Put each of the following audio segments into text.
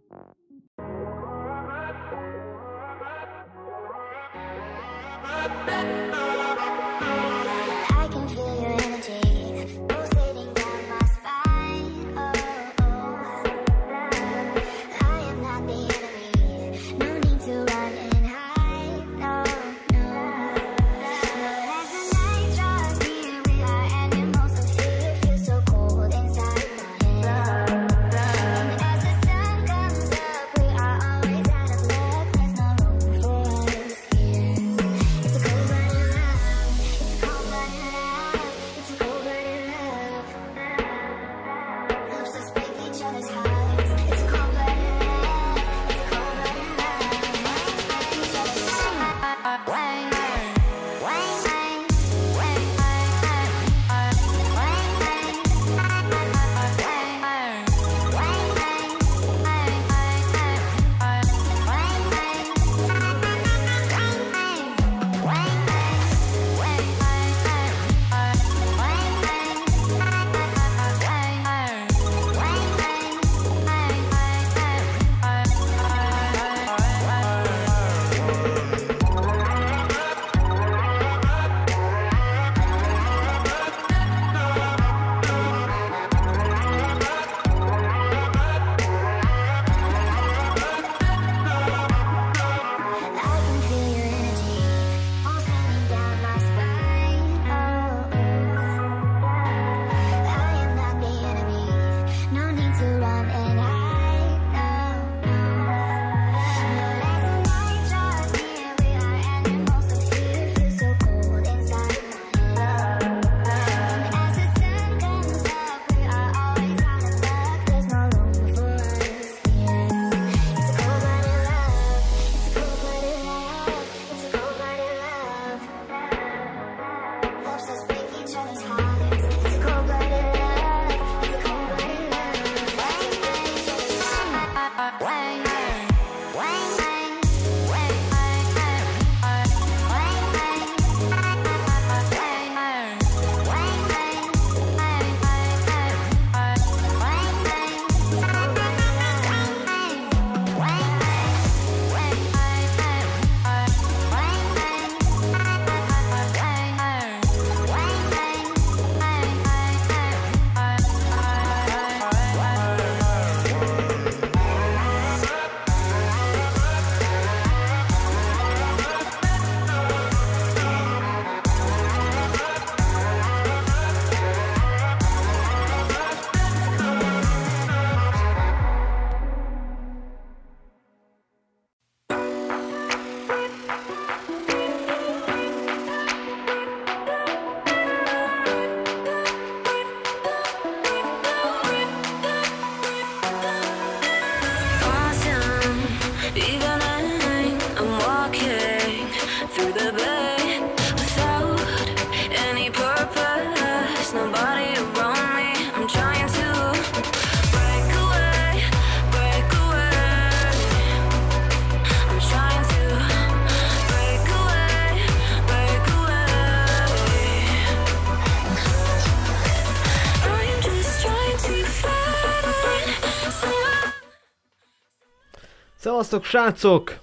Szevasztok, srácok!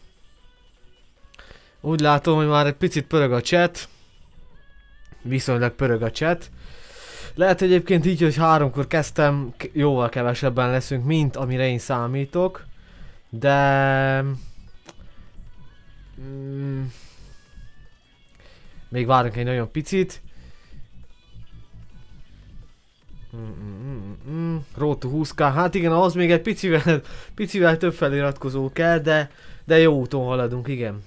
Úgy látom, hogy már egy picit pörög a chat. Viszonylag pörög a chat. Lehet egyébként így, hogy 3-kor kezdtem, jóval kevesebben leszünk, mint amire én számítok. De... még várunk egy nagyon picit. Road to 20k, hát igen, ahhoz még egy picivel több feliratkozó kell, de jó úton haladunk, igen.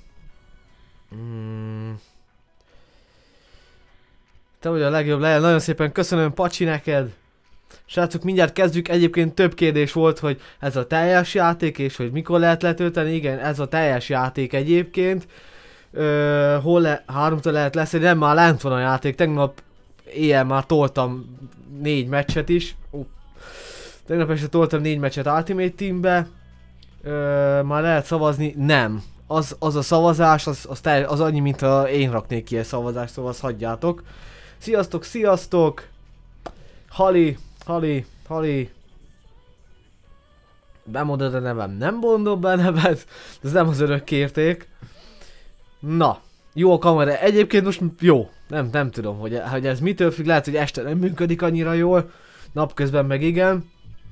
Te vagy a legjobb, nagyon szépen köszönöm, Pacsi, neked. Srácok, mindjárt kezdjük, egyébként több kérdés volt, hogy ez a teljes játék, és hogy mikor lehet letölteni, igen, ez a teljes játék egyébként. Hol 3-tól lehet lesz, nem, már lent van a játék, tegnap éjjel már toltam 4 meccset is. Tegnap este toltam 4 meccset Ultimate Teambe. Már lehet szavazni, nem. Az a szavazás, az annyi, mint ha én raknék ki egy szavazást, szóval azt hagyjátok. Sziasztok, sziasztok! Hali. bemondod a nevem, nem mondom be a nevet, ez nem az örökkérték. Na, jó a kamera, egyébként most jó, nem tudom, hogy ez mitől függ, lehet, hogy este nem működik annyira jól, napközben meg igen.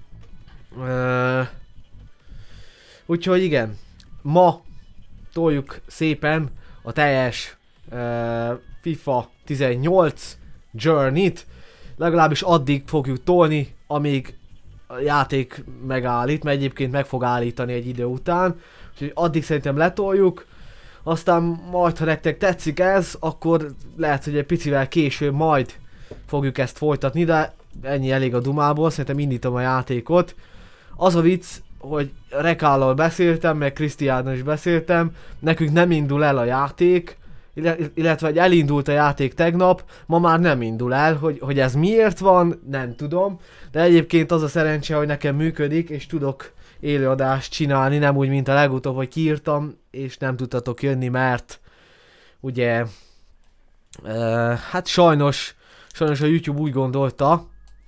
Úgyhogy igen, ma toljuk szépen a teljes FIFA 18 Journey-t, legalábbis addig fogjuk tolni, amíg a játék megállít, mert egyébként meg fog állítani egy idő után, úgyhogy addig szerintem letoljuk, aztán majd, ha nektek tetszik ez, akkor lehet, hogy egy picivel később majd fogjuk ezt folytatni, de ennyi elég a dumából, szerintem indítom a játékot. Az a vicc, hogy Rekállal beszéltem, meg Krisztiánnal is beszéltem, nekünk nem indul el a játék, illetve hogy elindult a játék tegnap, ma már nem indul el, hogy ez miért van, nem tudom, de egyébként az a szerencse, hogy nekem működik, és tudok élőadást csinálni, nem úgy, mint a legutóbb, hogy kiírtam, és nem tudtatok jönni, mert ugye, hát sajnos a YouTube úgy gondolta,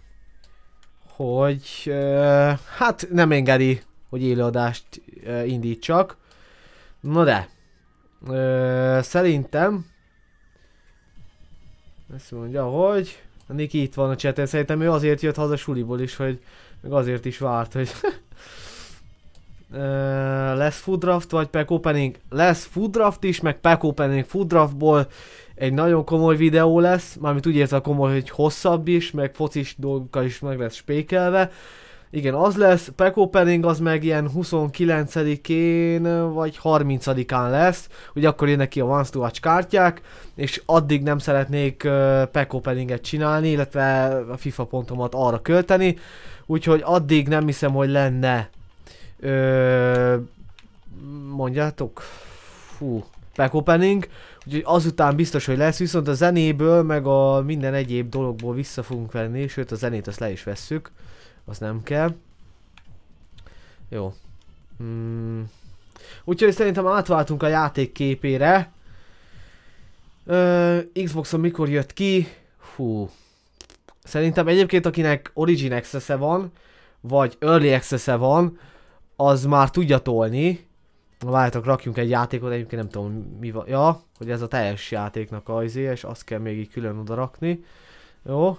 hogy hát nem engedi, hogy élőadást indítsak. Na de, szerintem, ezt mondja, hogy a Niki itt van a chaten, szerintem ő azért jött haza suliból is, hogy meg azért is várt, hogy lesz food draft vagy pack opening? Lesz food draft is, meg pack opening. Food draftból egy nagyon komoly videó lesz, mármint úgy értem komoly, hogy hosszabb is, meg focis dolgokkal is meg lesz spékelve. Igen, az lesz, pack opening az meg ilyen 29-én vagy 30-án lesz, ugye akkor jönnek ki a Once to Watch kártyák, és addig nem szeretnék pack openinget csinálni, illetve a FIFA pontomat arra költeni, úgyhogy addig nem hiszem, hogy lenne mondjátok, pack opening, úgyhogy azután biztos, hogy lesz, viszont a zenéből, meg a minden egyéb dologból vissza fogunk venni, sőt a zenét azt le is vesszük, az nem kell. Jó. Úgyhogy szerintem átváltunk a játék képére. Xboxon mikor jött ki? Szerintem egyébként akinek Origin Access-e van, vagy Early Access-e van, az már tudja tolni. Várjátok, rakjunk egy játékot, egyébként nem tudom mi van. Ja, hogy ez a teljes játéknak az izé, és azt kell még így külön oda rakni. Jó.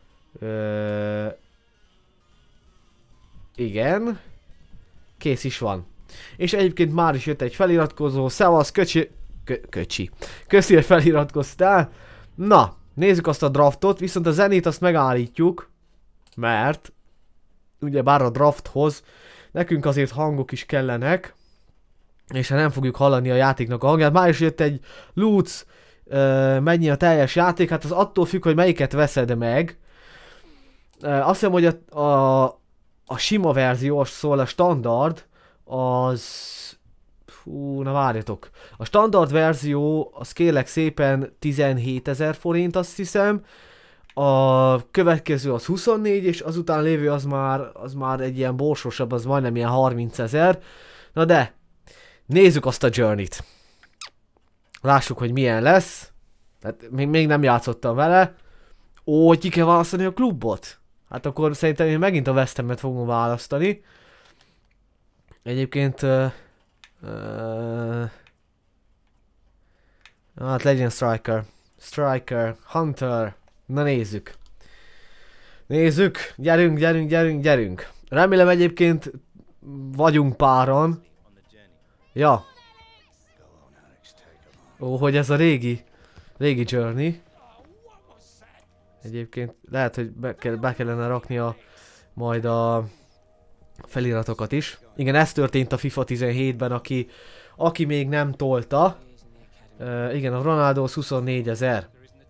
Igen. Kész is van. És egyébként már is jött egy feliratkozó. Szevasz, köcsi. Köszi, hogy feliratkoztál. Na, nézzük azt a draftot, viszont a zenét azt megállítjuk. Mert ugyebár a drafthoz nekünk azért hangok is kellenek. És ha nem fogjuk hallani a játéknak a hangját, már is jött egy Lutz, mennyi a teljes játék, hát az attól függ, hogy melyiket veszed meg. Azt hiszem, hogy a sima verzió, szóval a standard, az... na várjatok. A standard verzió, az kérlek szépen 17 000 forint, azt hiszem. A következő az 24, és azután lévő az már egy ilyen borsosabb, az majdnem ilyen 30 000. Na de, nézzük azt a Journey-t. Lássuk, hogy milyen lesz. Hát még nem játszottam vele. Ó, hogy ki kell választani a klubot? Hát akkor szerintem én megint a West Hamet fogom választani. Egyébként... hát legyen Striker. Striker, Hunter. Na nézzük. Nézzük. Gyerünk. Remélem egyébként vagyunk páran. Ja. Ó, hogy ez a régi Journey. Egyébként lehet, hogy be kellene rakni majd a feliratokat is. Igen, ez történt a FIFA 17-ben, aki még nem tolta. Igen, a Ronaldo 24 000.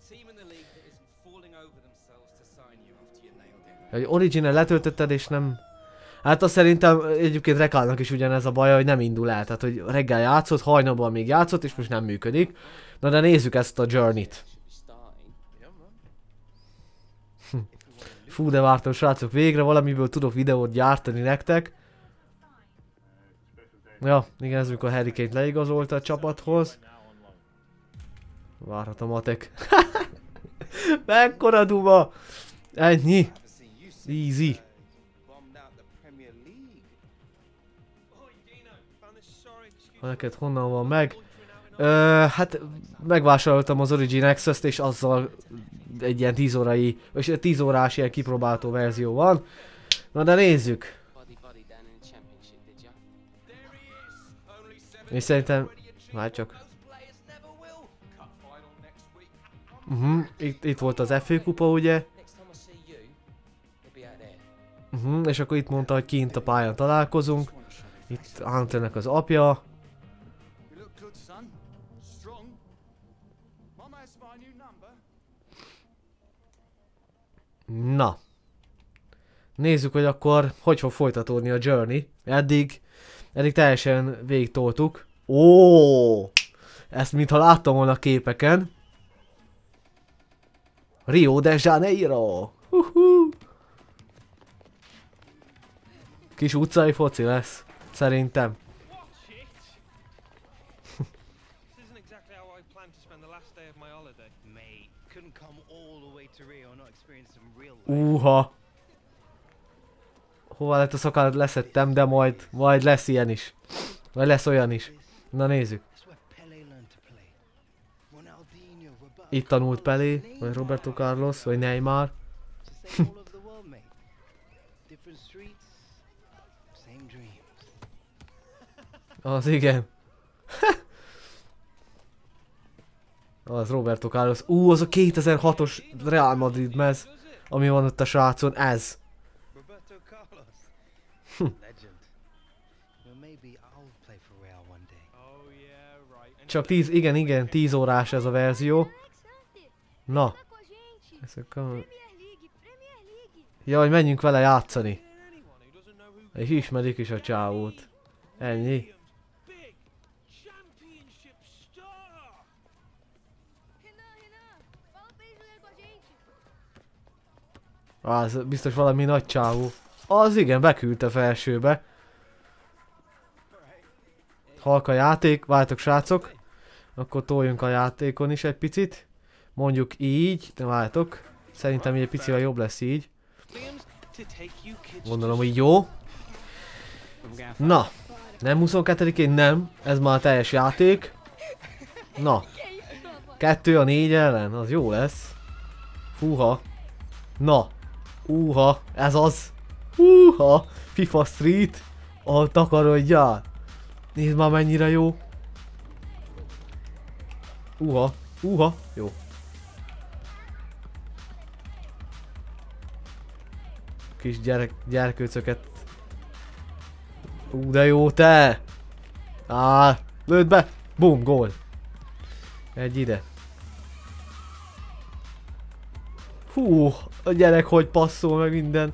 Hogy Original letöltötted és nem... Hát azt szerintem egyébként Rekálnak is ugyanez a baja, hogy nem indul el. Tehát, hogy reggel játszott, hajnalban még játszott, és most nem működik. Na de nézzük ezt a Journey-t. Fú, de vártam, srácok, végre valamiből tudok videót gyártani nektek. Ja, igen, ez mikor Harry Kane leigazolta a csapathoz. Várhat a matek. Mekkora duma! Ennyi. Easy. Neked honnan van meg? Hát megvásároltam az Origin Access-t, és azzal egy ilyen 10 órai, vagy 10 órás ilyen kipróbálható verzió van. Na de nézzük. És szerintem... Várj csak. Itt volt az FA kupa, ugye? És akkor itt mondta, hogy kint a pályán találkozunk. Itt Hunternek az apja. Na. Nézzük, hogy akkor hogy fog folytatódni a Journey. Eddig teljesen végigtoltuk. Ó! Ezt mintha láttam volna a képeken. Rio de Janeiro! Kis utcai foci lesz, szerintem. Hova lett a szakállat, leszettem, de majd lesz ilyen is. Vagy lesz olyan is. Na nézzük. Itt tanult Pelé, vagy Roberto Carlos, vagy Neymar. Az igen. Az Roberto Carlos. Az a 2006-os Real Madrid mez, ami van ott a srácon, ez. Csak 10, igen, 10 órás ez a verzió. Na. Ja, hogy menjünk vele játszani. És ismerik is a csávót. Ennyi. Az biztos valami nagy csávó. Az igen, beküldte felsőbe. Halk a játék, váltok srácok. Akkor toljunk a játékon is egy picit. Mondjuk így, de váltok. Szerintem egy picivel jobb lesz így. Gondolom, hogy jó. Na, nem 22-én, nem. Ez már a teljes játék. Na. 2 a 4 ellen, az jó lesz. Húha. Na. Ez az. FIFA Street. Ahol takarodjál. Nézd már mennyire jó. Jó. Kis gyerkőcöket. De jó te! Lőd be! Bum, gól! Egy ide. A gyerek hogy passzol meg minden.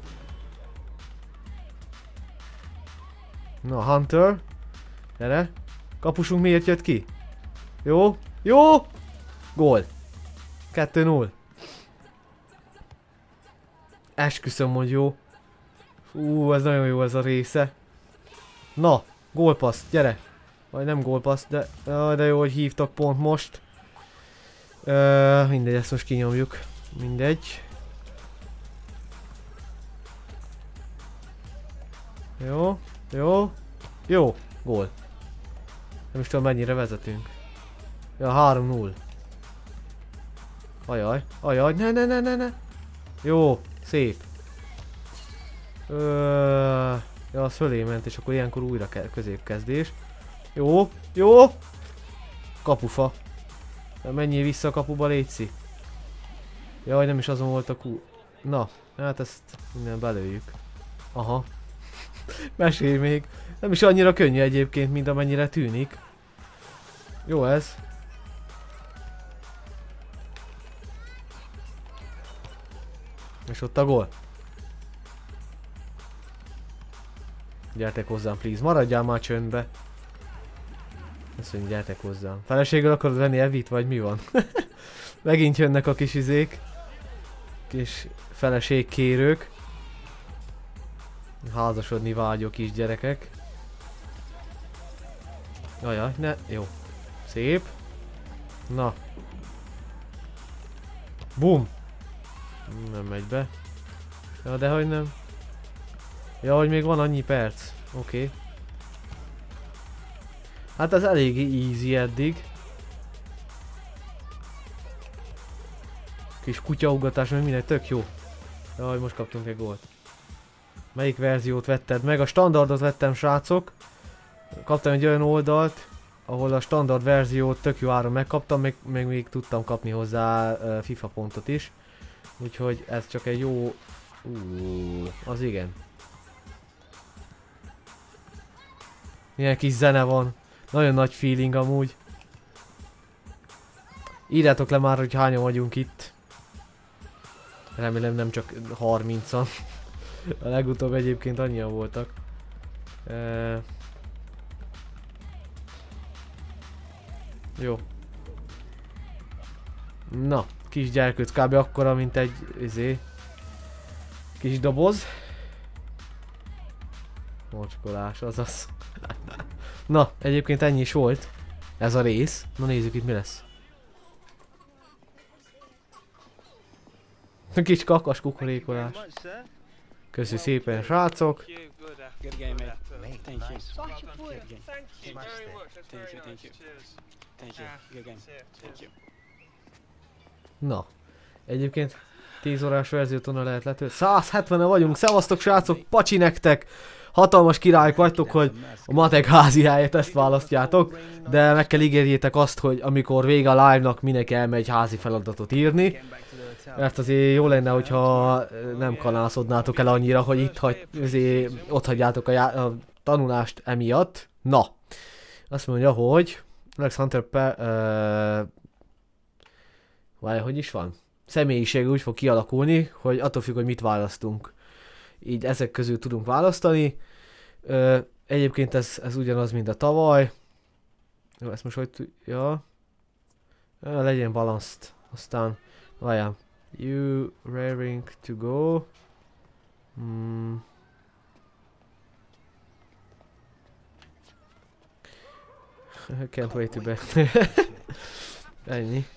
Na, Hunter. Gyere. Kapusunk miért jött ki? Jó. Gól. 2-0. Esküszöm, hogy jó. Ez nagyon jó ez a része. Na, gólpassz, gyere. Vagy nem gólpassz, de jó, hogy hívtak pont most. Mindegy, ezt most kinyomjuk. Mindegy. Jó, gól. Nem is tudom mennyire vezetünk. Ja, 3-0. Ajaj, ne. Jó, szép. Ja, az fölé ment, és akkor ilyenkor újra középkezdés. Jó. Kapufa. Menjél vissza a kapuba, létszi. Jaj, nem is azon volt a Na, hát ezt minden belőjük. Aha. Mesélj még. Nem is annyira könnyű egyébként, mint amennyire tűnik. Jó ez. És ott a gól. Gyertek hozzám, please. Maradjál már csöndbe. Azt mondja, gyertek hozzám. Feleséggel akarod venni Evit, vagy mi van? Megint jönnek a kis izék. Kis feleségkérők. Házasodni vágyó kis gyerekek. Jajjaj, ne, jó. Szép. Na. Bum. Nem megy be. Ja, de hogy nem. Ja, hogy még van annyi perc. Oké. Hát ez eléggé easy eddig. Kis kutyaugatás, meg minden tök jó. Jaj, most kaptunk egy gólt. Melyik verziót vetted meg? A standardot vettem, srácok. Kaptam egy olyan oldalt, ahol a standard verziót tök jó áron megkaptam, meg még tudtam kapni hozzá FIFA pontot is. Úgyhogy ez csak egy jó... az igen. Milyen kis zene van. Nagyon nagy feeling amúgy. Írjátok le már, hogy hányan vagyunk itt. Remélem nem csak 30-an. A legutóbb egyébként annyian voltak. Jó. Na, kis gyerkőc kb. Akkora, mint egy kis doboz. Mocskolás, azaz. Na, egyébként ennyi is volt. Ez a rész. Na nézzük itt mi lesz. Kis kakas kukorékolás. Köszi szépen, srácok. Na, egyébként 10 órás verziót onnan lehet letölteni. 170-en vagyunk, szevasztok srácok, pacsi nektek! Hatalmas királyok vagytok, hogy a matek házi helyet ezt választjátok, de meg kell ígérjétek azt, hogy amikor vége a live-nak mindenki elmegy házi feladatot írni. Mert azért jó lenne, hogyha nem kanászodnátok el annyira, hogy itt ott hagyjátok a tanulást emiatt. Na, azt mondja, hogy Alex Hunter hogy is van? Személyiség úgy fog kialakulni, hogy attól függ, hogy mit választunk. Így ezek közül tudunk választani. Egyébként ez ugyanaz, mint a tavaly. Jó, ezt most hogy ja. Legyen balanced. Aztán, várjál. You raring to go. I can't wait to bed. Ennyi.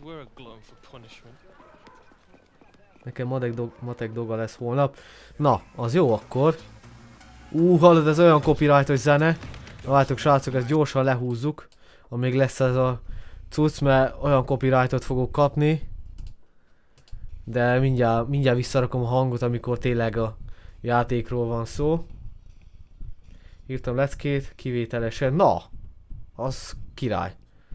Nekem matek doga lesz holnap. Na, az jó akkor. Hallod, ez olyan copyrightos zene. Várjátok srácok, ezt gyorsan lehúzzuk. Amíg lesz ez a cucc, mert olyan copyrightot fogok kapni. De mindjárt visszarakom a hangot, amikor tényleg a játékról van szó. Írtam leckét, kivételesen. Na! Az király.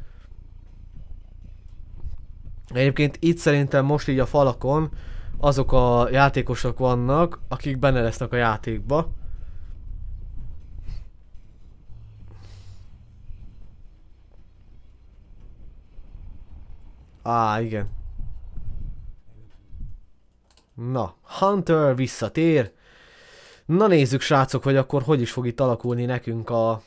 Egyébként itt szerintem most így a falakon azok a játékosok vannak, akik benne lesznek a játékba. Igen. Na, Hunter visszatér. Na nézzük srácok, hogy akkor hogy is fog itt alakulni nekünk a...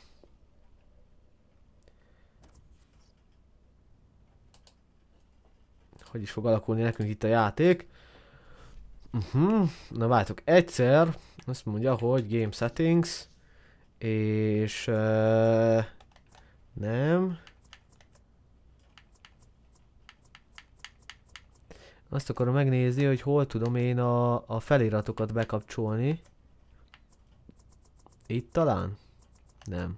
Hogy is fog alakulni nekünk itt a játék. Na várjátok, egyszer azt mondja, hogy Game Settings. És... nem. Azt akarom megnézni, hogy hol tudom én a feliratokat bekapcsolni. Itt talán? Nem.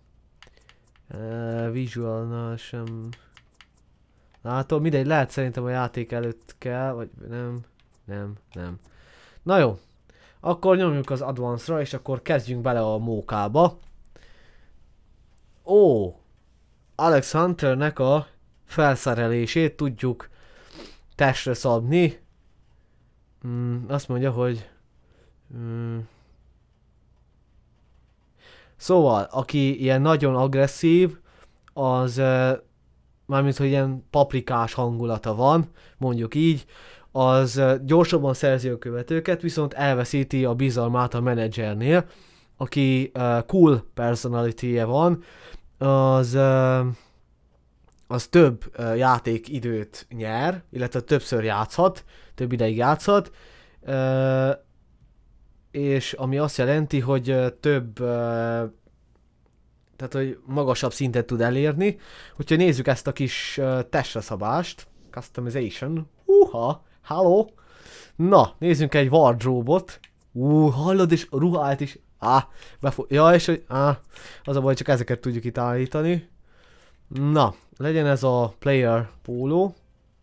Visualnál sem... Látom, mindegy, lehet szerintem a játék előtt kell, vagy nem. Na jó. Akkor nyomjuk az Advance-ra, és akkor kezdjünk bele a mókába. Alex Hunternek a felszerelését tudjuk testre szabni. Azt mondja, hogy... Szóval, aki ilyen nagyon agresszív, az... mármint, hogy ilyen paprikás hangulata van, mondjuk így, az gyorsabban szerzi a követőket, viszont elveszíti a bizalmát a menedzsernél, aki cool personality-je van, az több játékidőt nyer, illetve többször játszhat, több ideig játszhat, és ami azt jelenti, hogy több, tehát hogy magasabb szintet tud elérni. Úgyhogy nézzük ezt a kis testre szabást, customization, hello! Na, nézzünk egy wardrobe-ot. Hallod, és a ruhát is, ja, és hogy, az a baj, csak ezeket tudjuk itt állítani. Na, legyen ez a player póló.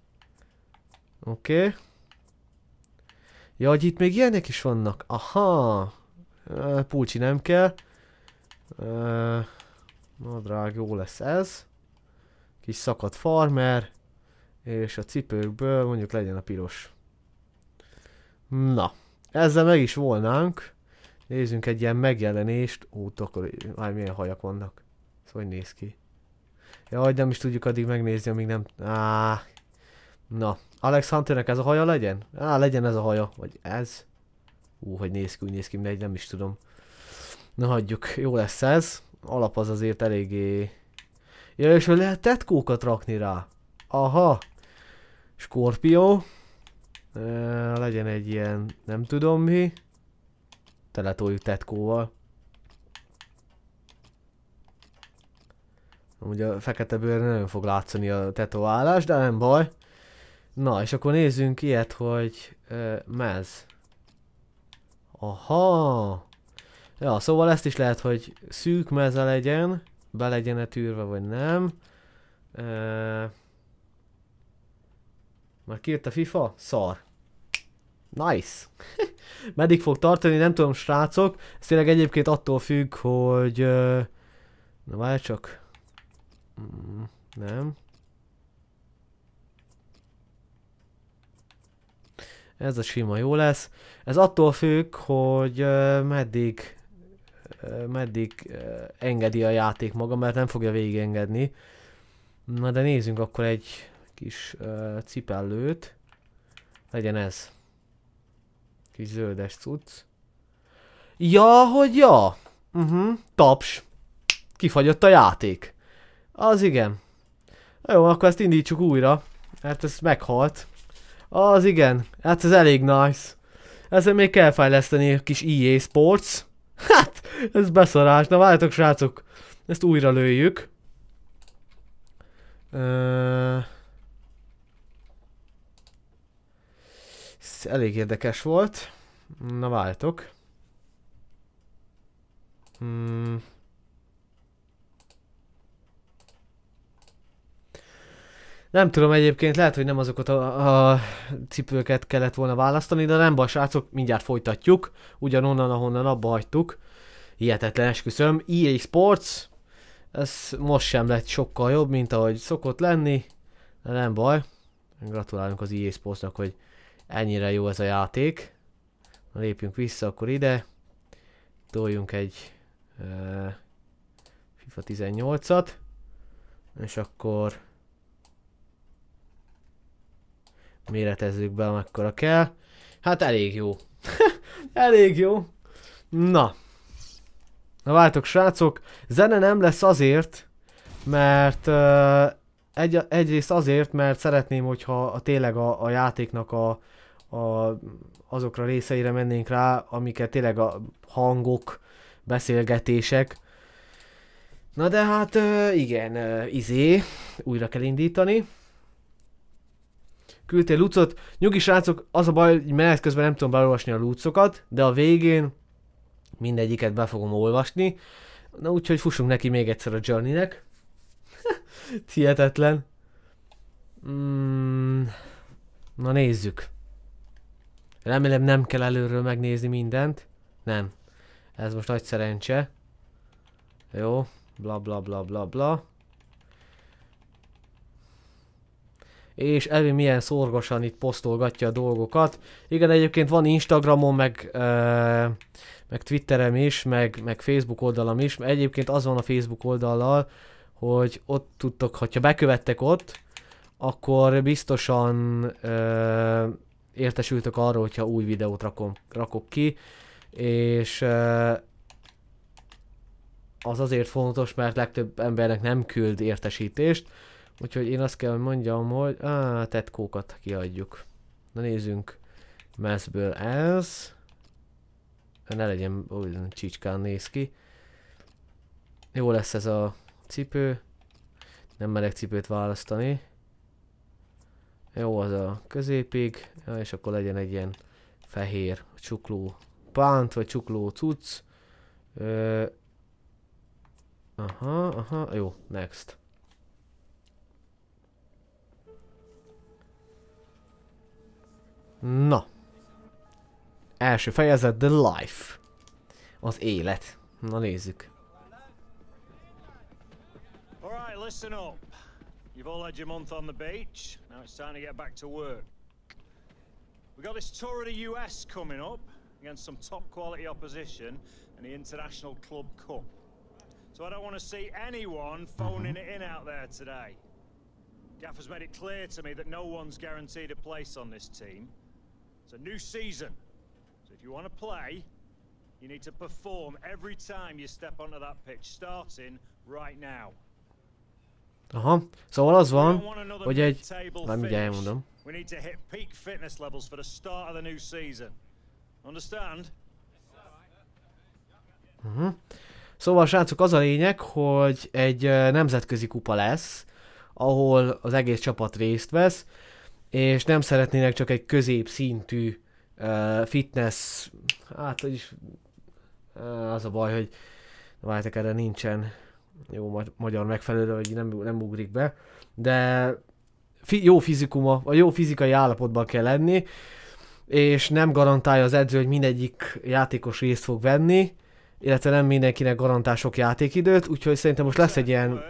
Oké. Ja, hogy itt még ilyenek is vannak. Aha. Pulcsi nem kell. Nadrág, jó lesz ez. Kis szakadt farmer. És a cipőkből mondjuk legyen a piros. Na. Ezzel meg is volnánk. Nézzünk egy ilyen megjelenést. Akkor milyen hajak vannak. Ez hogy néz ki? Jaj, nem is tudjuk addig megnézni, amíg nem... Na. Alex Hunternek ez a haja legyen? Legyen ez a haja. Vagy ez. Hogy néz ki, úgy néz ki, mindegy, nem is tudom. Na hagyjuk, jó lesz ez. Alap az azért eléggé... Ja, és hogy lehet tetkókat rakni rá. Aha. Skorpió. Legyen egy ilyen, nem tudom mi. Teletoljuk tetkóval. Ugye a fekete bőr nagyon fog látszani a tetoválás, de nem baj. Na, és akkor nézzünk ilyet, hogy mez. Aha. Ja, szóval ezt is lehet, hogy szűk meze legyen. Be legyen-e tűrve, vagy nem. Már kiírt a FIFA? Szar. Nice. Meddig fog tartani, nem tudom, srácok. Ez tényleg egyébként attól függ, hogy... Na várj csak. Nem. Ez a sima jó lesz. Ez attól függ, hogy meddig engedi a játék maga, mert nem fogja végigengedni. Na de nézzünk akkor egy kis cipellőt. Legyen ez. Kis zöldes cucc. Ja, hogy ja! Taps. Kifagyott a játék. Az igen. Jó, akkor ezt indítsuk újra. Hát ez meghalt. Az igen. Hát ez elég nice. Ezzel még kell fejleszteni a kis EA Sports. Hát, ez beszarás. Na várjatok, srácok. Ezt újra lőjük. Ez elég érdekes volt. Na várjatok. Nem tudom egyébként, lehet, hogy nem azokat a cipőket kellett volna választani, de nem baj, srácok, mindjárt folytatjuk. Ugyanonnan, ahonnan abba hagytuk. Hihetetlen, esküszöm. EA Sports. Ez most sem lett sokkal jobb, mint ahogy szokott lenni. De nem baj. Gratulálunk az EA Sportsnak, hogy ennyire jó ez a játék. Na, lépjünk vissza akkor ide. Toljunk egy FIFA 18-at. És akkor méretezzük be, amekkora kell. Hát elég jó. Elég jó. Na. Na várjátok, srácok. Zene nem lesz azért, mert egyrészt azért, mert szeretném, hogyha tényleg a játéknak azokra részeire mennénk rá, amiket tényleg a hangok, beszélgetések. Na de hát igen, újra kell indítani. Küldtél lucot. Nyugi srácok, az a baj, hogy menet közben nem tudom beolvasni a lucokat, de a végén mindegyiket be fogom olvasni. Na úgyhogy fussunk neki még egyszer a Journey-nek. Hihetetlen. Na nézzük. Remélem nem kell előről megnézni mindent. Nem. Ez most nagy szerencse. Jó. Bla bla bla bla bla. És Elvi milyen szorgosan itt posztolgatja a dolgokat. Igen, egyébként van Instagramon, meg Twitterem is, meg Facebook oldalam is. Egyébként az van a Facebook oldallal, hogy ott tudtok, hogyha bekövettek ott, akkor biztosan értesültök arról, hogyha új videót rakok ki. És az azért fontos, mert legtöbb embernek nem küld értesítést. Úgyhogy én azt kell, hogy mondjam, hogy tetkókat kiadjuk. Na nézzünk. Mezből ez. Ne legyen, olyan csicskán néz ki. Jó lesz ez a cipő. Nem merek cipőt választani. Jó az a középig. Ja, és akkor legyen egy ilyen fehér csukló pánt, vagy csukló cucc. Aha, jó, next. Na. Első fejezet, The Life. Az élet. Na nézzük. Alright, listen up. You've all had your month on the beach. Now it's time to get back to work. We got this tour of the US coming up against some top quality opposition in the International Club Cup. So I don't want to see anyone phoning it in out there today. Gaffer's made it clear to me that no one's guaranteed a place on this team. It's a new season. So if you want to play, you need to perform every time you step onto that pitch, starting right now. Aha, szóval az van, hogy egy... Nem, ugye elmondom. We need to hit peak fitness levels for the start of the new season. Understand? Szóval srácok, az a lényeg, hogy egy nemzetközi kupa lesz, ahol az egész csapat részt vesz, és nem szeretnének csak egy középszintű fitness, hát is az a baj, hogy várjátok, erre nincsen jó magyar megfelelő, hogy nem ugrik be, de jó fizikuma, vagy jó fizikai állapotban kell lenni, és nem garantálja az edző, hogy mindegyik játékos részt fog venni, illetve nem mindenkinek garantál sok játékidőt, úgyhogy szerintem most lesz egy ilyen...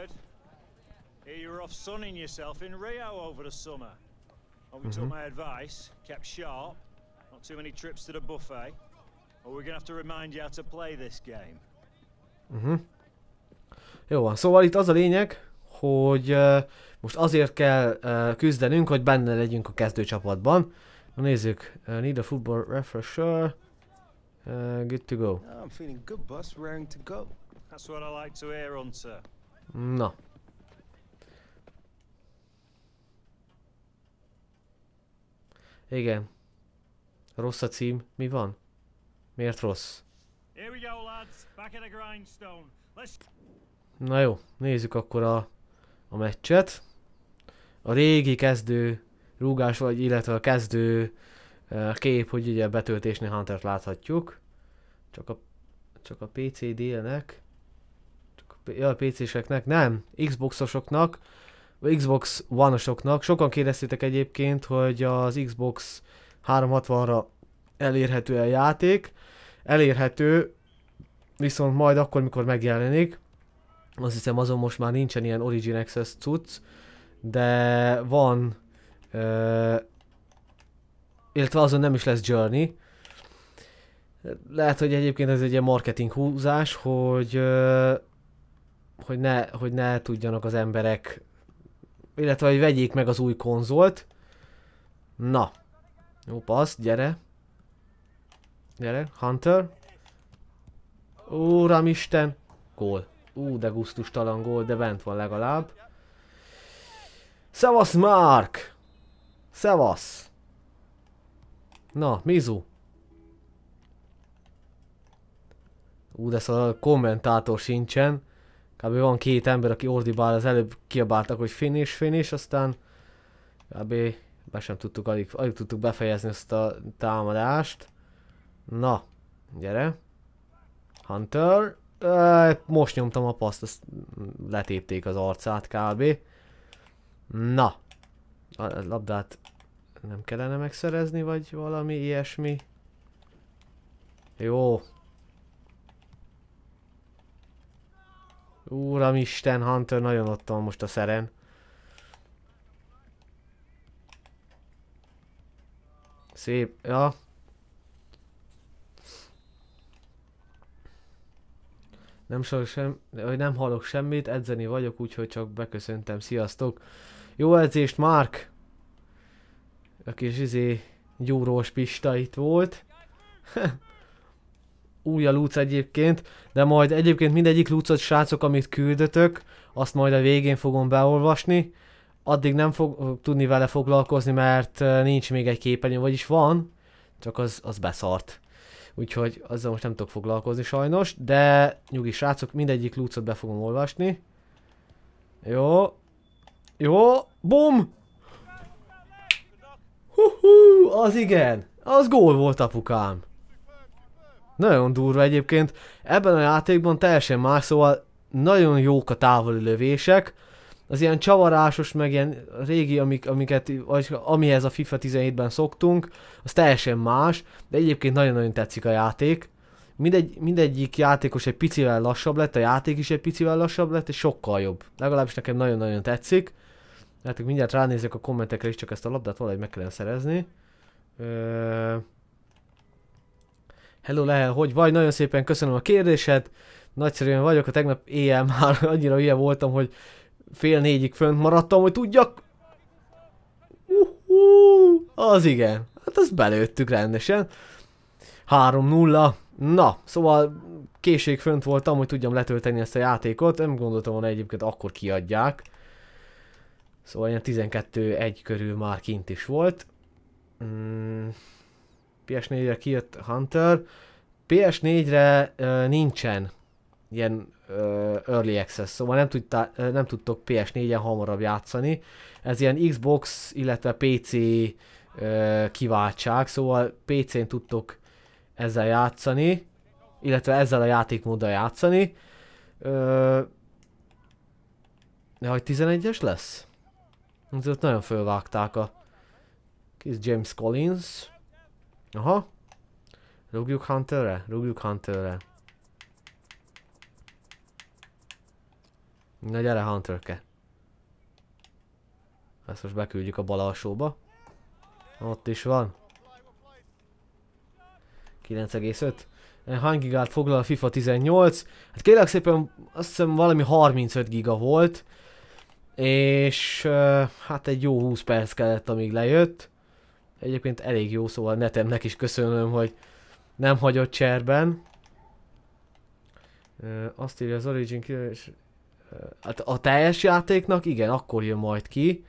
Jó van, szóval itt az a lényeg, hogy most azért kell küzdenünk, hogy benne legyünk a kezdőcsapatban. Na nézzük, need a football refresher. Good to go. I'm feeling good, boss. Raring to go. That's what I like to hear, Hunter. Na. Igen. Rossz a cím. Mi van? Miért rossz? Here we go, lads. Back at the grindstone. Let's... Na jó, nézzük akkor a meccset. A régi kezdő rúgás, vagy illetve a kezdő kép, hogy ugye betöltésnél Huntert láthatjuk. Csak a PC-délnek. A PC-seknek, nem. Xbox-osoknak, vagy Xbox One-osoknak. Sokan kérdeztétek egyébként, hogy az Xbox 360-ra elérhető a játék. Elérhető, viszont majd akkor, mikor megjelenik. Azt hiszem azon most már nincsen ilyen Origin Access cucc, de van, illetve azon nem is lesz Journey. Lehet, hogy egyébként ez egy ilyen marketing húzás, hogy ne tudjanak az emberek, illetve hogy vegyék meg az új konzolt. Na, jó passz, gyere. Gyere, Hunter. Uramisten, gól. De gusztustalan gól, de bent van legalább. Szevasz, Mark! Szevasz! Na, Mizu. De szóval a kommentátor sincsen. Kb. Van két ember, aki ordibál, az előbb kiabáltak, hogy finish, aztán kb. Be sem tudtuk, alig tudtuk befejezni ezt a támadást. Na, gyere. Hunter. Most nyomtam a paszt, azt letépték az arcát kb. Na. A labdát nem kellene megszerezni, vagy valami ilyesmi. Jó. Uramisten, Hunter nagyon ott van most a szeren. Szép, ja. Nem hallok semmit, edzeni vagyok, úgyhogy csak beköszöntem. Sziasztok! Jó edzést, Mark! A kis gyúrós pista itt volt. Új a lúc egyébként, de majd egyébként mindegyik lucot, srácok, amit küldötök, azt majd a végén fogom beolvasni. Addig nem fog tudni vele foglalkozni, mert nincs még egy képernyő, vagyis van, csak az beszart. Úgyhogy azzal most nem tudok foglalkozni sajnos, de nyugi srácok, mindegyik lucot be fogom olvasni. Jó. Jó, bum! Az igen, az gól volt, apukám. Nagyon durva egyébként. Ebben a játékban teljesen más, szóval nagyon jók a távoli lövések. az ilyen csavarásos, meg ilyen régi, amihez a FIFA 17-ben szoktunk, az teljesen más, de egyébként nagyon-nagyon tetszik a játék. Mindegyik játékos egy picivel lassabb lett, a játék is egy picivel lassabb lett, és sokkal jobb. Legalábbis nekem nagyon-nagyon tetszik. Hát mindjárt ránézek a kommentekre is, csak ezt a labdát valahogy meg kellene szerezni. Hello Lehel, hogy vagy? Nagyon szépen köszönöm a kérdésed. Nagyszerűen vagyok, a tegnap éjjel már annyira ilyen voltam, hogy 3:30-ig fönt maradtam, hogy tudjak. Az igen. Hát azt belőttük rendesen. 3-0. Na, szóval későig fönt voltam, hogy tudjam letölteni ezt a játékot. Nem gondoltam volna egyébként akkor kiadják. Szóval ilyen 12-1 körül már kint is volt. PS4-re kijött Hunter. PS4-re nincsen ilyen Early Access, szóval nem tudtok PS4-en hamarabb játszani. Ez ilyen Xbox, illetve PC kiváltság, szóval PC-n tudtok ezzel játszani, illetve ezzel a játékmóddal játszani. De hogy 11-es lesz? Ott nagyon fölvágták a kis James Collins. Aha. Rúgjuk Hunterre? Rúgjuk Hunterre. Na gyere Hunterke. Ezt most beküldjük a bal alsóba. Ott is van. 9,5. Hány gigát foglal a FIFA 18? Hát kérlek szépen, azt hiszem valami 35 giga volt. És hát egy jó 20 perc kellett, amíg lejött. Egyébként elég jó, szóval netemnek is köszönöm, hogy nem hagyott cserben. Azt írja az Origin és hát a teljes játéknak, igen, akkor jön majd ki.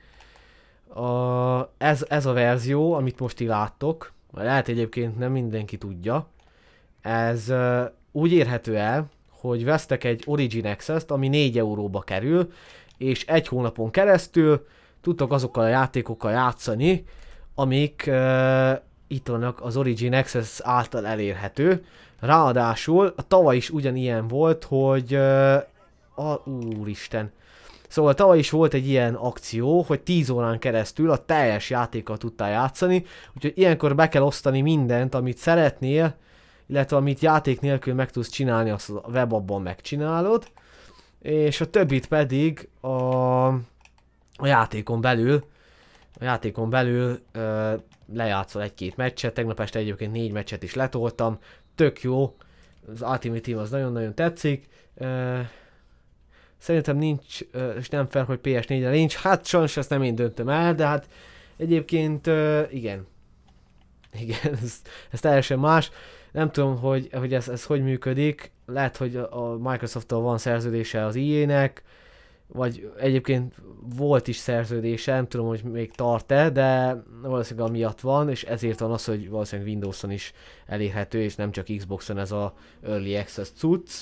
Ez a verzió, amit most ti láttok, lehet egyébként nem mindenki tudja. Ez úgy érhető el, hogy vesztek egy Origin Access-t, ami 4 euróba kerül, és 1 hónapon keresztül tudtok azokkal a játékokkal játszani, amik itt vannak az Origin Access által elérhető. Ráadásul a tavaly is ugyanilyen volt, hogy úristen. Szóval tavaly is volt egy ilyen akció, hogy 10 órán keresztül a teljes játékkal tudtál játszani, úgyhogy ilyenkor be kell osztani mindent, amit szeretnél, illetve amit játék nélkül meg tudsz csinálni, azt a webabban megcsinálod, és a többit pedig a játékon belül lejátszol 1-2 meccset. Tegnap este egyébként 4 meccset is letoltam, tök jó, az Ultimate Team az nagyon-nagyon tetszik. Szerintem nincs, és nem fel, hogy PS4-re nincs, hát sajnos ezt nem én döntöm el, de hát egyébként igen. Igen, ez teljesen más. Nem tudom, hogy ez hogy működik, lehet, hogy a Microsoft-tal van szerződése az EA-nek, vagy egyébként volt is szerződése, nem tudom, hogy még tart-e, de valószínűleg amiatt van, és ezért van az, hogy valószínűleg Windows-on is elérhető, és nem csak Xbox-on ez a Early Access cucc.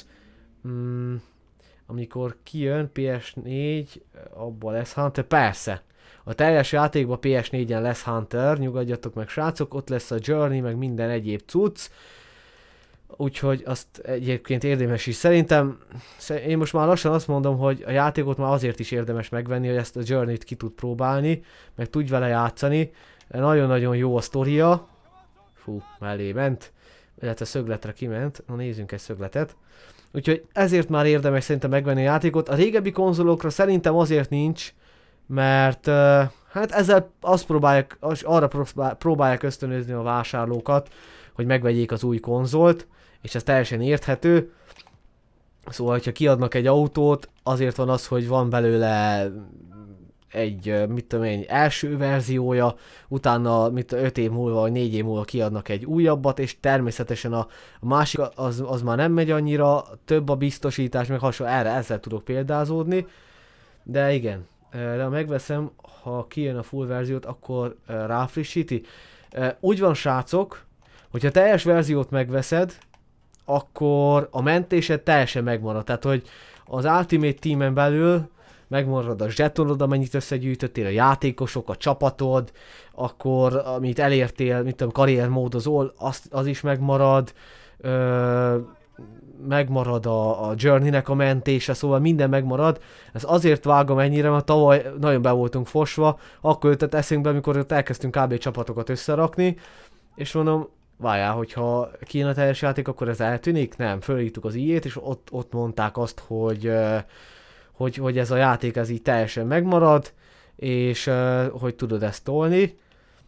Amikor kijön PS4, abban lesz Hunter, persze. A teljes játékban PS4-en lesz Hunter, nyugodjatok meg srácok, ott lesz a Journey, meg minden egyéb cucc. Úgyhogy azt egyébként érdemes is. Szerintem, én most már lassan azt mondom, hogy a játékot már azért is érdemes megvenni, hogy ezt a Journey-t ki tud próbálni, meg tudj vele játszani. Nagyon-nagyon jó a sztoria. Fú, mellé ment. Illetve szögletre kiment. Na nézzünk egy szögletet. Úgyhogy ezért már érdemes szerintem megvenni a játékot. A régebbi konzolokra szerintem azért nincs, mert hát ezzel arra próbálják ösztönözni a vásárlókat, hogy megvegyék az új konzolt, és ez teljesen érthető. Szóval, hogyha kiadnak egy autót, azért van az, hogy van belőle egy, mit tudom én, első verziója, utána 5 év múlva, vagy 4 év múlva kiadnak egy újabbat, és természetesen a másik az már nem megy annyira, több a biztosítás, meg hasonló, ezzel tudok példázódni. De igen, de ha megveszem, ha kijön a full verziót, akkor ráfrissíti. Úgy van srácok, hogyha teljes verziót megveszed, akkor a mentésed teljesen megmarad. Tehát, hogy az Ultimate Teamen belül megmarad a zsetonod, amennyit összegyűjtöttél, a játékosok, a csapatod, akkor amit elértél, mit tudom, karriermódozol, az is megmarad. megmarad a Journey-nek a mentése, szóval minden megmarad. Ez azért vágom ennyire, mert tavaly nagyon be voltunk fosva, akkor jutott eszünkbe, amikor ott elkezdtünk kb. Csapatokat összerakni, és mondom, várjál, hogyha kijön a teljes játék, akkor ez eltűnik? Nem, fölírtuk az i-ét, és ott mondták azt, hogy ez a játék ez így teljesen megmarad, és hogy tudod ezt tolni.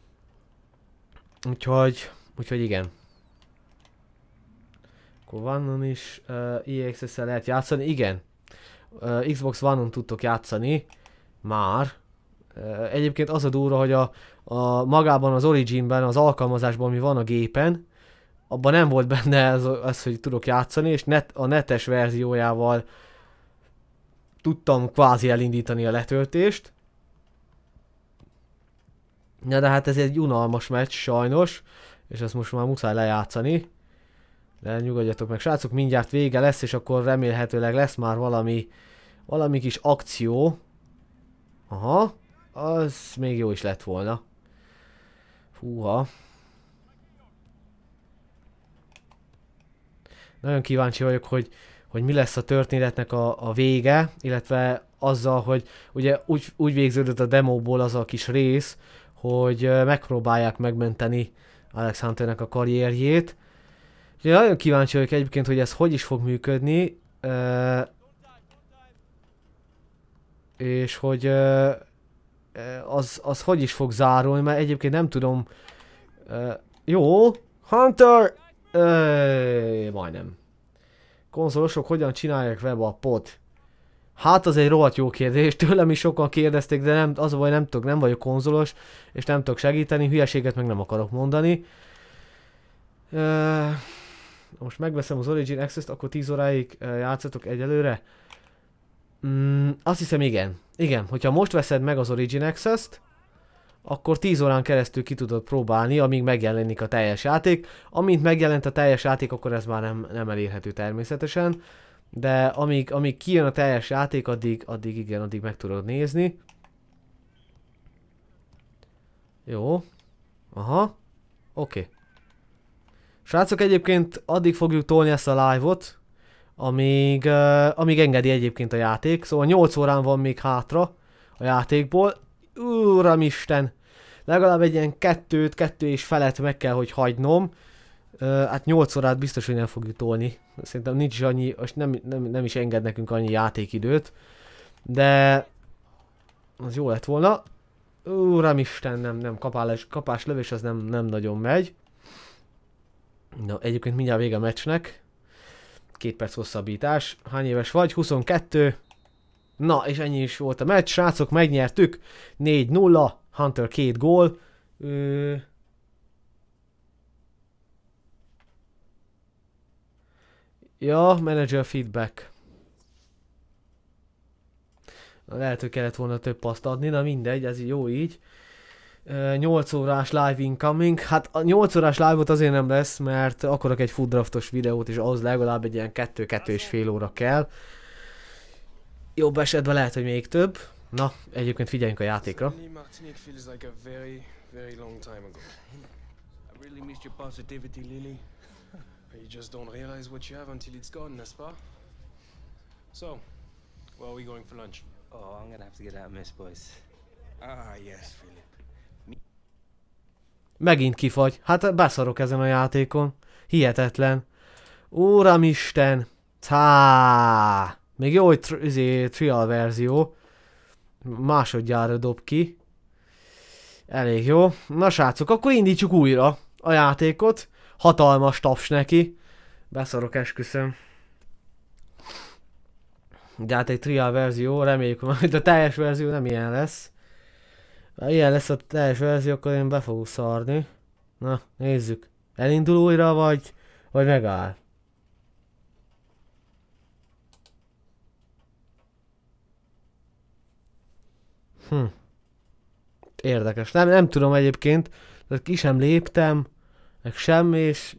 Úgyhogy igen. Akkor One-on is EA Access-szel lehet játszani. Igen. Xbox One-on tudtok játszani. Már. Egyébként az a durva, hogy a magában az Originben, az alkalmazásban, ami van a gépen, abban nem volt benne ez hogy tudok játszani, és a netes verziójával tudtam kvázi elindítani a letöltést. Ja, de hát ez egy unalmas meccs sajnos, és ezt most már muszáj lejátszani. De nyugodjatok meg, srácok, mindjárt vége lesz, és akkor remélhetőleg lesz már valami kis akció. Aha, az még jó is lett volna. Húha. Nagyon kíváncsi vagyok, hogy mi lesz a történetnek a vége, illetve azzal, hogy ugye úgy végződött a demóból az a kis rész, hogy megpróbálják megmenteni Alex Hunternek a karrierjét. Ugye nagyon kíváncsi vagyok egyébként, hogy ez hogy is fog működni, és hogy az hogy is fog zárulni, mert egyébként nem tudom. Jó, Hunter! Majdnem. Konzolosok hogyan csinálják webappot? Hát az egy rohadt jó kérdés, tőlem is sokan kérdezték, de nem, az a baj, nem vagyok konzolos, és nem tudok segíteni, hülyeséget meg nem akarok mondani. Most megveszem az Origin Access-t, akkor 10 óráig játszatok egyelőre. Azt hiszem igen. Igen, hogyha most veszed meg az Origin Access-t, akkor 10 órán keresztül ki tudod próbálni, amíg megjelenik a teljes játék. Amint megjelent a teljes játék, akkor ez már nem elérhető természetesen. De amíg kijön a teljes játék, addig meg tudod nézni. Jó. Aha. Oké. Srácok, egyébként addig fogjuk tolni ezt a live-ot, amíg engedi egyébként a játék. Szóval 8 órán van még hátra a játékból. Uramisten! Legalább egy ilyen kettő és felett meg kell, hogy hagynom. Hát 8 órát biztos, hogy nem fogjuk tolni. Szerintem nincs is annyi, nem is enged nekünk annyi játékidőt. De az jó lett volna. Uramisten, nem, kapás lövés az nem nagyon megy. Na, egyébként mindjárt vége a meccsnek. 2 perc hosszabbítás. Hány éves vagy? 22. Na, és ennyi is volt a meccs. Srácok, megnyertük. 4-0. Hunter 2 gól. Ja, manager feedback. Lehet, hogy kellett volna több paszt adni, na mindegy, ez jó így. 8 órás live incoming. Hát a 8 órás live-ot azért nem lesz, mert akarok egy food draftos videót, és ahhoz legalább egy ilyen 2-2,5 óra kell. Jobb esetben lehet, hogy még több. Na, egyébként figyeljünk a játékra. You just don't realize what you have until it's gone, n'est-ce pas? So, where are we going for lunch? Oh, I'm gonna have to get out, miss, boys. Ah, yes, Philip. Megint kifagy. Hát beszarok ezen a játékon. Hihetetlen. Uramisten. Cá. Még jó, hogy trial verzió. Másodjára dob ki. Elég jó. Na srácok, akkor indítsuk újra a játékot. Hatalmas taps neki. Beszarok, esküszöm. De hát egy trial verzió, reméljük, hogy a teljes verzió nem ilyen lesz. Ha ilyen lesz a teljes verzió, akkor én be fogok szarni. Na, nézzük. Elindul újra, vagy megáll? Érdekes. Nem tudom egyébként. De ki sem léptem. Meg semmi, és...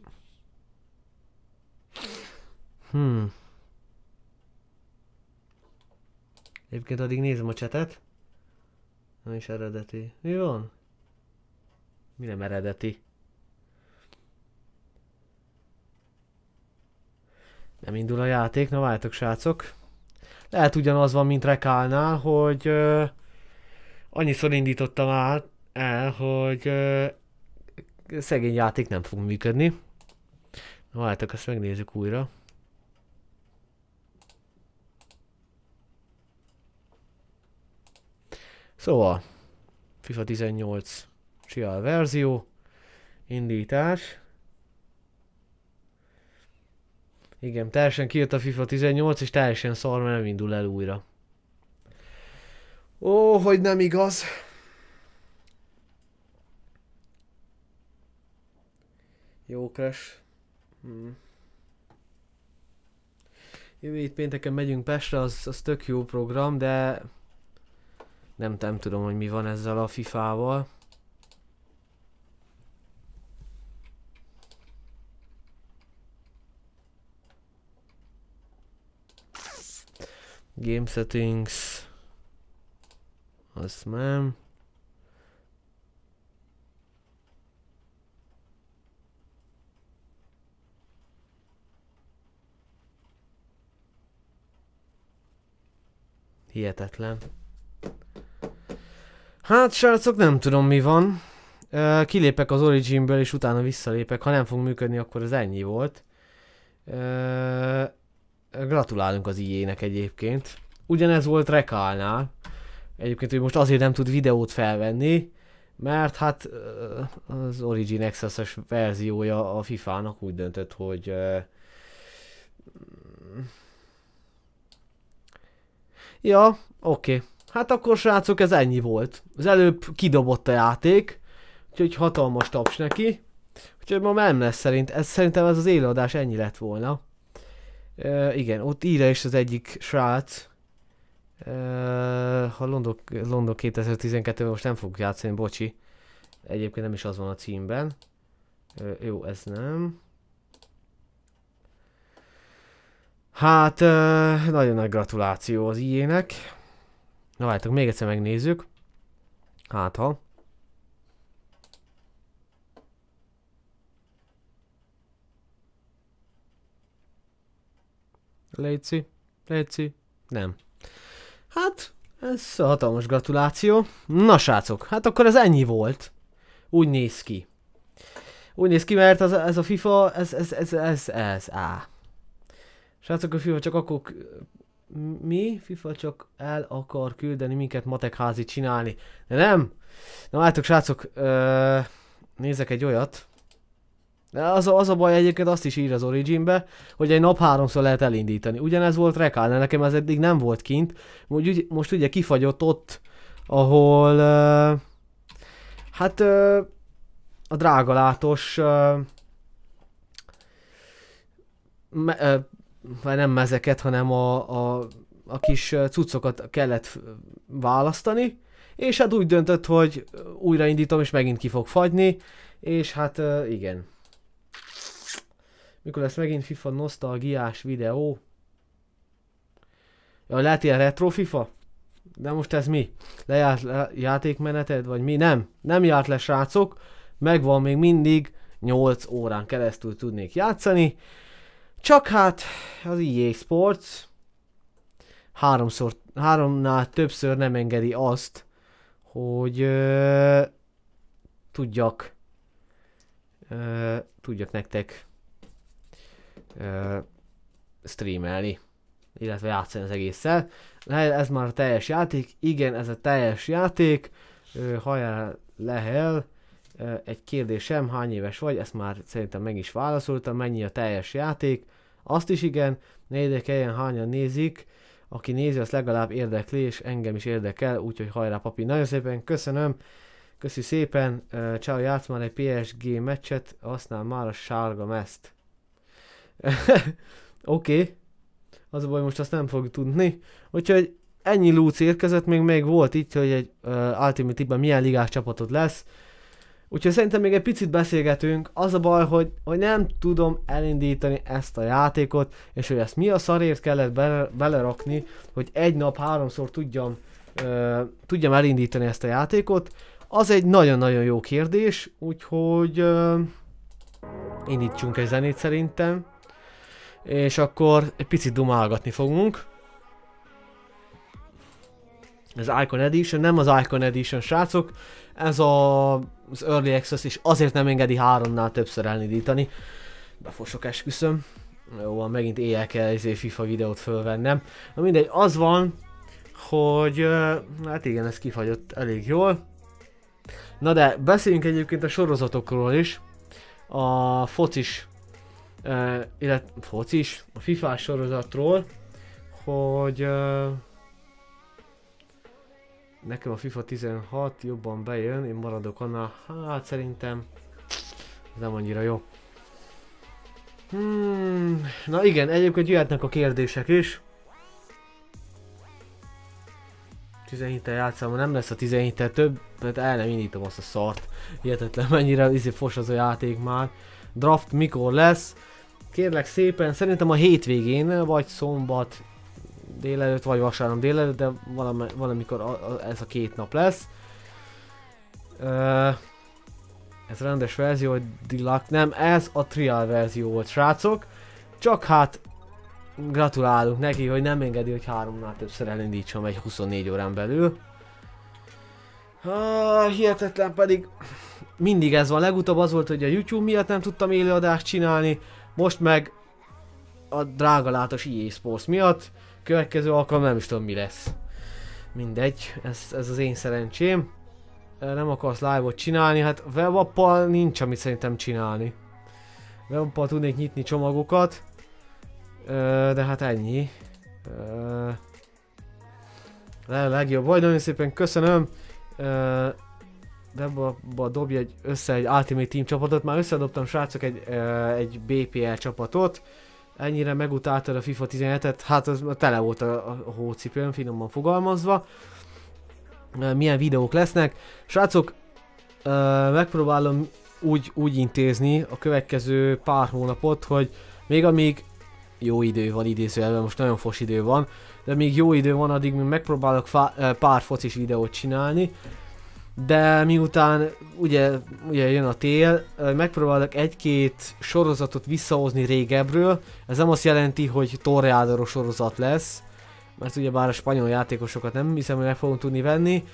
Egyébként addig nézem a chatet. Nem is eredeti. Mi van? Mi nem eredeti? Nem indul a játék, na várjatok srácok. Lehet ugyanaz van, mint Rekálnál, hogy annyiszor indítottam el, hogy szegény játék nem fog működni. Na várjatok, ezt megnézzük újra. Szóval, FIFA 18 trial verzió, indítás. Igen, teljesen kijött a FIFA 18 és teljesen szar, mert nem indul el újra. Ó, hogy nem igaz. Jó crash. Jövő hét pénteken megyünk Pestre, az tök jó program, de nem tudom, hogy mi van ezzel a FIFA-val. Game settings. Az nem. Hihetetlen. Hát srácok, nem tudom mi van. Kilépek az Originből és utána visszalépek. Ha nem fog működni, akkor ez ennyi volt. Gratulálunk az EA-nek egyébként. Ugyanez volt Rekálnál. Egyébként, hogy most azért nem tud videót felvenni, mert hát az Origin Access-es verziója a FIFA-nak úgy döntött, hogy ja, oké. Hát akkor srácok, ez ennyi volt. Az előbb kidobott a játék, úgyhogy hatalmas taps neki. Úgyhogy ma nem lesz szerintem ez az élőadás ennyi lett volna. Igen, ott írja is az egyik srác. Ha London 2012-ben most nem fogok játszani, bocsi. Egyébként nem is az van a címben. Jó, ez nem. Hát, nagyon nagy gratuláció az EA-nek. Na várjátok, még egyszer megnézzük. Hát ha. Léci. Nem. Hát, ez hatalmas gratuláció. Na srácok, hát akkor ez ennyi volt. Úgy néz ki. Úgy néz ki, mert ez a FIFA, Srácok, a FIFA csak akkor... Mi? FIFA csak el akar küldeni minket matekházit csinálni. De nem! Na láttok srácok, nézzek egy olyat. De az a baj egyébként, azt is ír az Originbe, hogy egy nap 3-szor lehet elindítani. Ugyanez volt Rekálnál, nekem ez eddig nem volt kint. Most ugye kifagyott ott, ahol... hát... a drágalátos... nem mezeket, hanem a kis cuccokat kellett választani. És hát úgy döntött, hogy újraindítom és megint ki fog fagyni. És hát igen. Mikor lesz megint FIFA nosztalgiás videó? Ja, lehet ilyen retro FIFA? De most ez mi? Lejárt játékmeneted vagy mi? Nem járt le srácok. Megvan még mindig 8 órán keresztül tudnék játszani. Csak hát az EA Sports 3-nál többször nem engedi azt, hogy tudjak nektek streamelni, illetve játszani az egésszel. Ez már a teljes játék, igen, ez a teljes játék. Hajrá Lehel, egy kérdésem, hány éves vagy? Ezt már szerintem meg is válaszoltam, mennyi a teljes játék? Azt is igen, ne érdekeljen, hányan nézik. Aki nézi, az legalább érdekli, és engem is érdekel, úgyhogy hajrá papi. Nagyon szépen köszönöm, köszi szépen. Ciao, játsz már egy PSG meccset, használ már a sárga mezt. Oké. Az a baj, most azt nem fogjuk tudni. Úgyhogy ennyi lúc érkezett, még volt itt, hogy egy Ultimate Teamben milyen ligás csapatod lesz. Úgyhogy szerintem még egy picit beszélgetünk. Az a baj, hogy nem tudom elindítani ezt a játékot, és hogy ezt mi a szarért kellett belerakni, hogy egy nap 3-szor tudjam elindítani ezt a játékot. Az egy nagyon-nagyon jó kérdés, úgyhogy indítsunk egy zenét szerintem. És akkor egy picit dumálgatni fogunk. Ez Icon Edition, nem az Icon Edition, srácok. Ez az Early Access, és azért nem engedi 3-nál többször elindítani. Befosok, esküszöm. Jó, van, megint éjjel kell FIFA videót fölvennem. Na mindegy, az van, hogy hát igen, ez kifagyott elég jól. Na de beszéljünk egyébként a sorozatokról is. A focis, a FIFA-s sorozatról, hogy nekem a FIFA 16 jobban bejön, én maradok annál, hát szerintem nem annyira jó. Na igen, egyébként jöhetnek a kérdések is. 17-tel játszom, nem lesz a 17-tel több, mert el nem indítom azt a szart. Hihetetlen mennyire fos az a játék már. Draft mikor lesz? Kérlek szépen, szerintem a hétvégén, vagy szombat délelőtt, vagy vasárnap délelőtt, de valamikor ez a 2 nap lesz. Ez rendes verzió, vagy Deluxe, nem, ez a trial verzió volt, srácok. Csak hát gratulálunk neki, hogy nem engedi, hogy 3-nál többször elindítson egy 24 órán belül. Hihetetlen, pedig mindig ez van. Legutóbb az volt, hogy a YouTube miatt nem tudtam élőadást csinálni, most meg a drága látos EA Sports miatt. Következő alkalom nem is tudom mi lesz. Mindegy, ez az én szerencsém. Nem akarsz live-ot csinálni, hát webappal nincs amit szerintem csinálni. Webappal tudnék nyitni csomagokat. De hát ennyi. Legjobb vagy, nagyon szépen köszönöm. Webba dobj össze egy Ultimate Team csapatot. Már összedobtam, srácok, egy BPL csapatot. Ennyire megutáltad a FIFA 17-et, hát az tele volt a hócipőn, finoman fogalmazva. Milyen videók lesznek? Srácok, megpróbálom úgy intézni a következő pár hónapot, hogy még amíg jó idő van idézőjelben, most nagyon fos idő van, de még jó idő van, addig még megpróbálok pár focis videót csinálni. De miután ugye jön a tél, megpróbálok egy-két sorozatot visszahozni régebről. Ez nem azt jelenti, hogy torreádoros sorozat lesz, mert ugyebár a spanyol játékosokat nem hiszem, hogy meg fogunk tudni venni.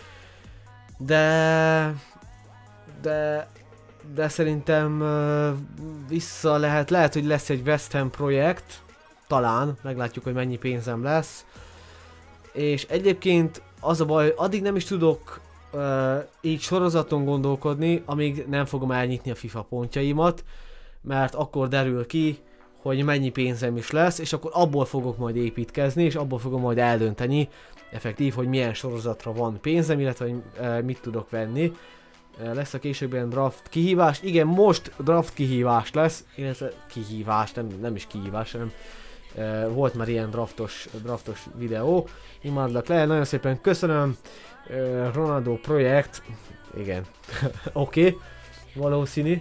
De szerintem vissza lehet, hogy lesz egy West Ham projekt, talán, meglátjuk, hogy mennyi pénzem lesz. És egyébként az a baj, addig nem is tudok így sorozaton gondolkodni, amíg nem fogom elnyitni a FIFA pontjaimat, mert akkor derül ki, hogy mennyi pénzem is lesz, és akkor abból fogok majd építkezni, és abból fogom majd eldönteni effektív, hogy milyen sorozatra van pénzem, illetve hogy mit tudok venni. Lesz a későbben draft kihívás, igen, most draft kihívás lesz, illetve kihívás, nem is kihívás, hanem volt már ilyen draftos videó. Imádlak le, nagyon szépen köszönöm. Ronaldo projekt, igen, oké, valószínű.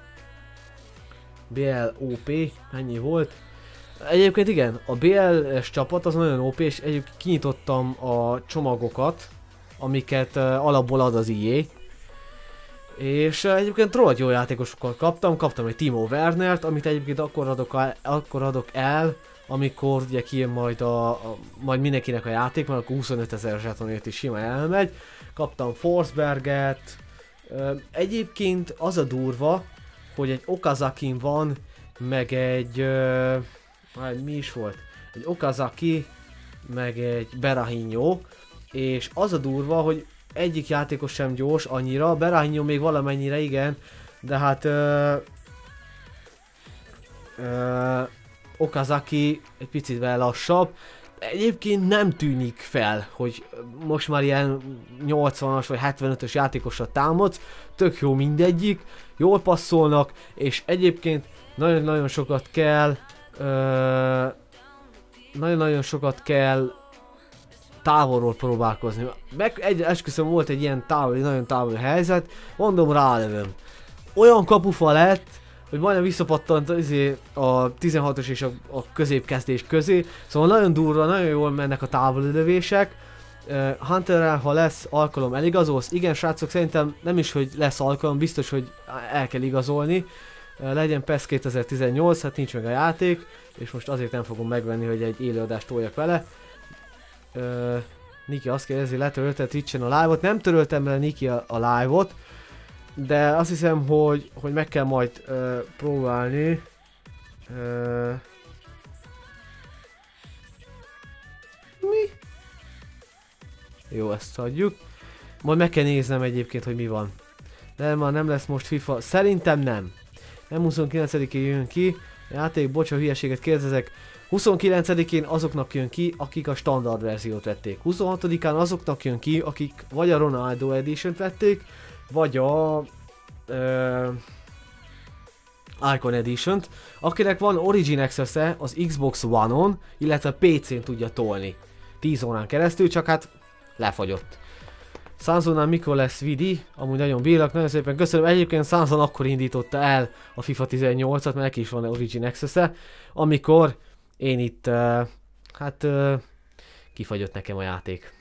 BLOP, ennyi volt. Egyébként igen, a BL-es csapat az nagyon OP, és egyébként kinyitottam a csomagokat, amiket alapból ad az EA. És egyébként rohadt jó játékosokkal kaptam egy Timo Wernert, amit egyébként akkor adok el, amikor ugye kijön majd mindenkinek a játék, mert akkor 25 000 zsetonért is simán elmegy. Kaptam Forsberget. Egyébként az a durva, hogy egy Okazakin van, meg egy... mi is volt? Egy Okazaki, meg egy Berahino, és az a durva, hogy egyik játékos sem gyors annyira, Berahino még valamennyire igen, de hát... Okazaki egy picit lassabb. Egyébként nem tűnik fel, hogy most már ilyen 80-as vagy 75-ös játékosra támadsz, tök jó mindegyik, jól passzolnak, és egyébként nagyon-nagyon sokat kell távolról próbálkozni. Esküszöm, volt egy ilyen nagyon távoli helyzet, mondom, rálövöm. Olyan kapufa lett, hogy majdnem visszapattant a 16-os és a középkezdés közé, szóval nagyon durva, nagyon jól mennek a távoli lövések. Hunterrel, ha lesz alkalom, eligazolsz? Igen, srácok, szerintem nem is, hogy lesz alkalom, biztos, hogy el kell igazolni. Legyen PES 2018, hát nincs meg a játék, és most azért nem fogom megvenni, hogy egy élőadást toljak vele. Niki azt kérdezi, letörölte Twitch-en a live-ot. Nem töröltem le Niki a live-ot, de azt hiszem, hogy meg kell majd próbálni. Mi? Jó, ezt adjuk. Majd meg kell néznem egyébként, hogy mi van. De már nem lesz most FIFA. Szerintem nem. Nem 29-én jön ki. Játék, bocs, a hülyeséget kérdezek. 29-én azoknak jön ki, akik a standard verziót vették. 26-án azoknak jön ki, akik vagy a Ronaldo Edition-t vették, vagy a Icon Edition-t. Akinek van Origin Access-e, az Xbox One-on, illetve PC-n tudja tolni. 10 órán keresztül, csak hát lefagyott. Sanzonnál mikor lesz Vidi? Amúgy nagyon bírlak, nagyon szépen köszönöm. Egyébként Sanzon akkor indította el a FIFA 18-at, mert neki is van Origin Access-e, amikor én itt, kifagyott nekem a játék.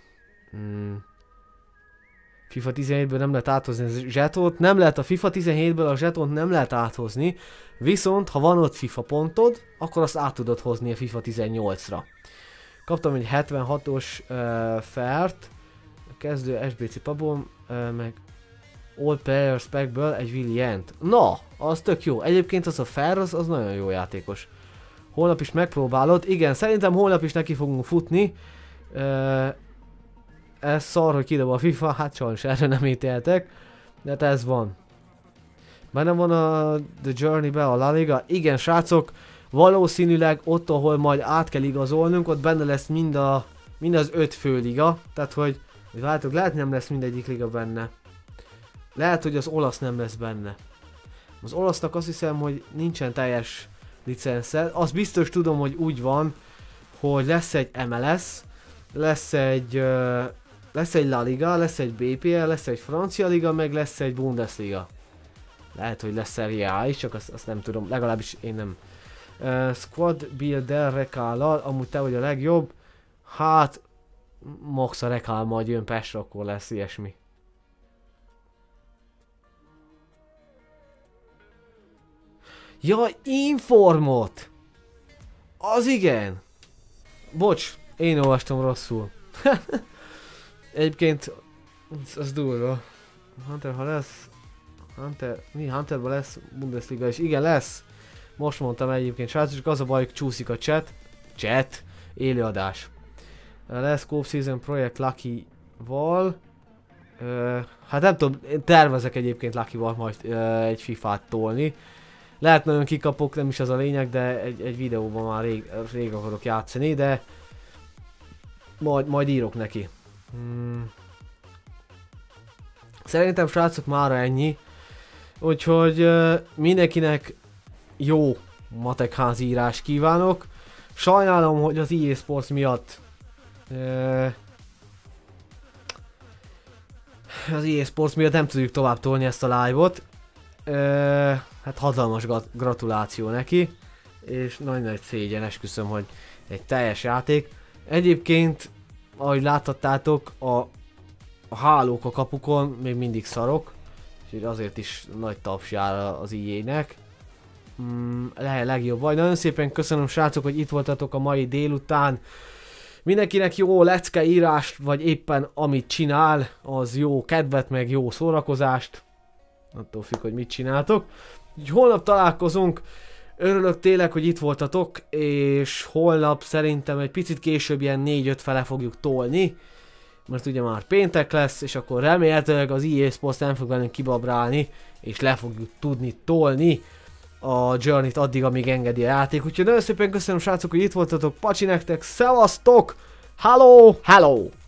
FIFA 17-ből nem lehet áthozni a zsetont, nem lehet a FIFA 17-ből a zsetont nem lehet áthozni, viszont ha van ott FIFA pontod, akkor azt át tudod hozni a FIFA 18-ra. Kaptam egy 76-os fert, kezdő SBC pubon, meg All Players Packből egy Williant. Na, az tök jó. Egyébként az a fair, az nagyon jó játékos. Holnap is megpróbálod. Igen, szerintem holnap is neki fogunk futni. Ez szar, hogy kidob a FIFA, hát sajnos erre nem ítéltek. De hát ez van. Benne van a The Journey-be a La Liga. Igen, srácok, valószínűleg ott, ahol majd át kell igazolnunk, ott benne lesz mind az 5 főliga. Tehát, hogy várjátok, lehet nem lesz mindegyik liga benne. Lehet, hogy az olasz nem lesz benne. Az olasznak azt hiszem, hogy nincsen teljes licensze. Azt biztos tudom, hogy úgy van, hogy lesz egy MLS, lesz egy La Liga, lesz egy BPL, lesz egy francia liga, meg lesz egy Bundesliga. Lehet, hogy lesz Serie A is, csak azt nem tudom, legalábbis én nem. Squad Builder Rekállal, amúgy te vagy a legjobb. Hát, max a Rekál majd jön Pestre, akkor lesz ilyesmi. Jaj, Informot! Az igen! Bocs, én olvastam rosszul. Egyébként, az durva. Hunter, ha lesz... Hunterban lesz Bundesliga is. Igen, lesz! Most mondtam egyébként, srácok, csak az a baj, hogy csúszik a chat, élőadás. Lesz Coop Season Project Lucky-val. Hát nem tudom, én tervezek egyébként Lucky-val majd egy FIFA-t tolni. Lehet nagyon kikapok, nem is az a lényeg, de egy videóban már rég akarok játszani, de majd írok neki. Szerintem, srácok, mára ennyi. Úgyhogy mindenkinek jó matekházi írás kívánok. Sajnálom, hogy az EA Sports miatt nem tudjuk tovább tolni ezt a live-ot. Hát hatalmas gratuláció neki, és nagy szégyen, esküszöm, hogy egy teljes játék. Egyébként, ahogy láthattátok, a hálók a kapukon még mindig szarok, és azért is nagy taps jár az EA-nek. Lehet legjobb vagy. Nagyon szépen köszönöm, srácok, hogy itt voltatok a mai délután. Mindenkinek jó lecke írást, vagy éppen amit csinál, az jó kedvet, meg jó szórakozást. Attól függ, hogy mit csináltok. Úgyhogy holnap találkozunk. Örülök tényleg, hogy itt voltatok, és holnap szerintem egy picit később ilyen 4-5 fele fogjuk tolni. Mert ugye már péntek lesz, és akkor remélhetőleg az EA Sports nem fog velünk kibabrálni, és le fogjuk tudni tolni a Journey-t addig, amíg engedi a játék. Úgyhogy nagyon szépen köszönöm, srácok, hogy itt voltatok. Pacsi nektek, szevasztok! Hello! Hello!